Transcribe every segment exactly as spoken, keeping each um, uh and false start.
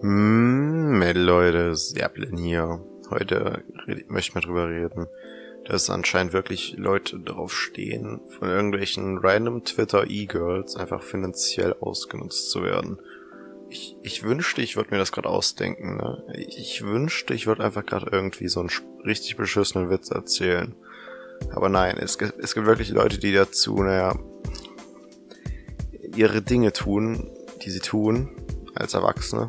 Hm, hey Leute, Serblin hier. Heute red- möchte ich mal drüber reden, dass anscheinend wirklich Leute drauf stehen, von irgendwelchen random Twitter-E-Girls einfach finanziell ausgenutzt zu werden. Ich, ich wünschte, ich würde mir das gerade ausdenken, ne? Ich, ich wünschte, ich würde einfach gerade irgendwie so einen sch- richtig beschissenen Witz erzählen. Aber nein, es gibt, es gibt wirklich Leute, die dazu, naja, ihre Dinge tun, die sie tun, als Erwachsene.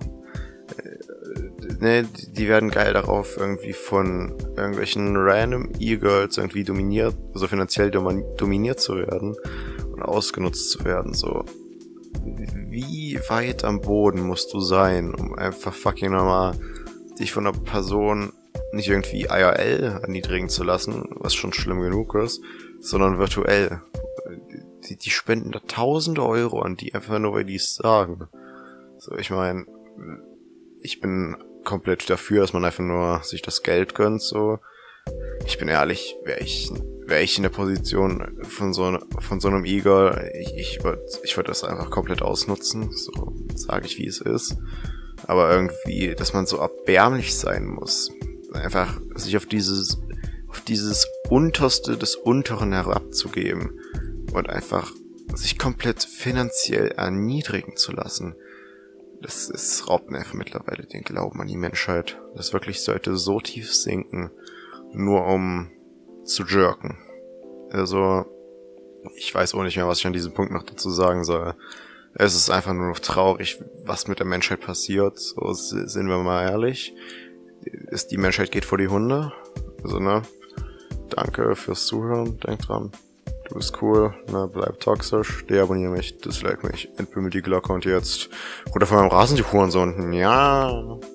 Ne, die werden geil darauf, irgendwie von irgendwelchen random E-Girls irgendwie dominiert, also finanziell dominiert zu werden und ausgenutzt zu werden, so. Wie weit am Boden musst du sein, um einfach fucking nochmal dich von einer Person nicht irgendwie I R L erniedrigen zu lassen, was schon schlimm genug ist, sondern virtuell. Die, die spenden da tausende Euro an die, einfach nur, weil die es sagen. So, ich meine, ich bin komplett dafür, dass man einfach nur sich das Geld gönnt, so. Ich bin ehrlich, wäre ich, wäre ich in der Position von so, von so einem E-Girl, ich, ich würde, ich würde das einfach komplett ausnutzen, so, sage ich, wie es ist. Aber irgendwie, dass man so erbärmlich sein muss, einfach sich auf dieses, auf dieses Unterste des Unteren herabzugeben und einfach sich komplett finanziell erniedrigen zu lassen. Das ist, raubt mir einfach mittlerweile den Glauben an die Menschheit. Das wirklich sollte so tief sinken, nur um zu jerken. Also, ich weiß auch nicht mehr, was ich an diesem Punkt noch dazu sagen soll. Es ist einfach nur noch traurig, was mit der Menschheit passiert. So, sind wir mal ehrlich. Ist, die Menschheit geht vor die Hunde. Also, ne? Danke fürs Zuhören. Denkt dran. Du bist cool, ne, bleib toxisch, deabonniere mich, dislike mich, entbimmel die Glocke und jetzt runter von meinem Rasen, die Hurensohn. Ja.